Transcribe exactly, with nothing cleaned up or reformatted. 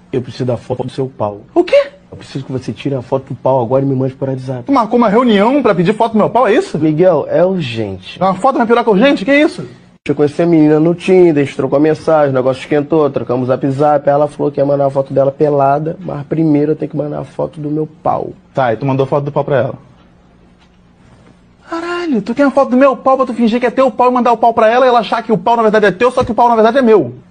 Eu preciso da foto do seu pau. O quê? Eu preciso que você tire a foto do pau agora e me mande por WhatsApp. Tu marcou uma reunião pra pedir foto do meu pau, é isso? Miguel, é urgente. Uma foto na piroca urgente? Que isso? Eu conheci a menina no Tinder, a gente trocou a mensagem, o negócio esquentou, trocamos zap zap, ela falou que ia mandar a foto dela pelada, mas primeiro eu tenho que mandar a foto do meu pau. Tá, e tu mandou foto do pau pra ela? Caralho, tu quer uma foto do meu pau pra tu fingir que é teu pau e mandar o pau pra ela e ela achar que o pau na verdade é teu, só que o pau na verdade é meu.